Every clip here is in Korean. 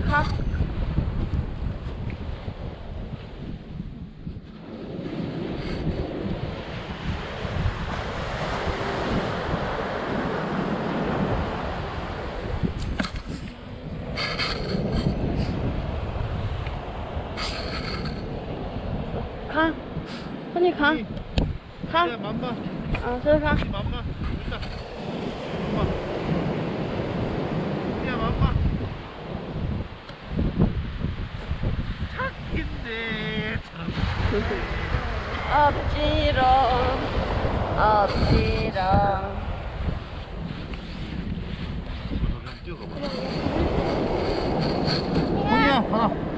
가. 가. 선이 가. 가. 야, 맘마. 저리 가. 맘마. 일단. 맘마. 야, 맘마. 착인데. 엎지렁. 엎지렁. 그냥 뛰어가봐. 뭐야? 하나.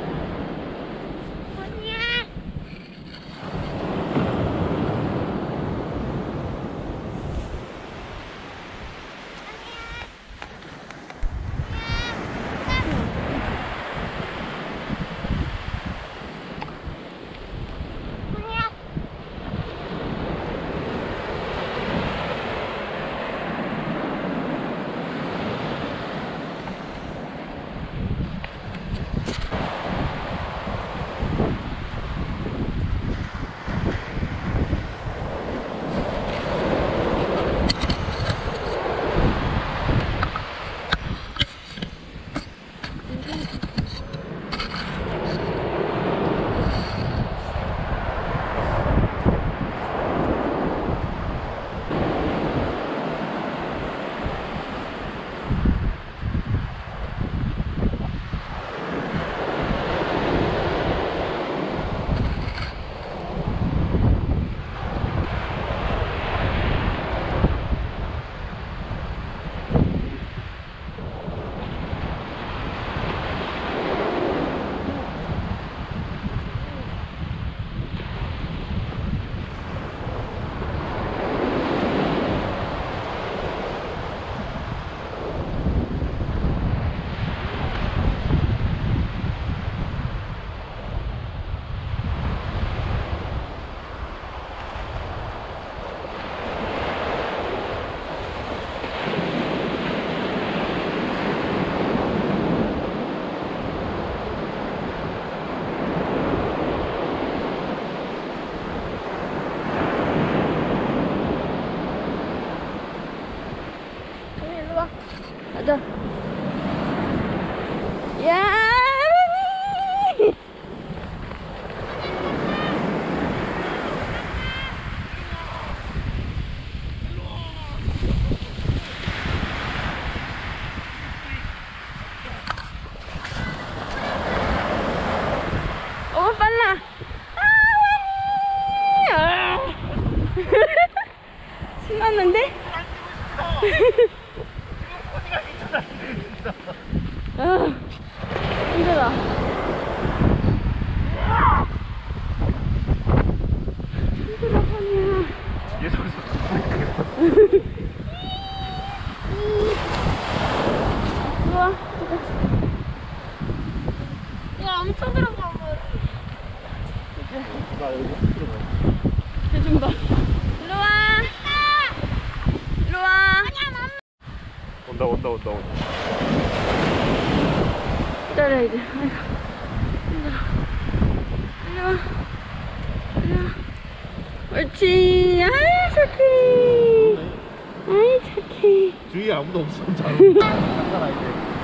가자. 야! 빨라. 신났는데? 힘들어. 힘들어, 선이야. 우와. 야, 엄청 들어가. 나 여기 들어가. 대좀 봐. 일로 와. 일로 와. 온다. 기다려 이제. 아이고. 힘들어. 일로 와. 일로 와. 옳지. 아이 착해. 아이 착해. 주위에 아무도 없으면 잘. 간단하게.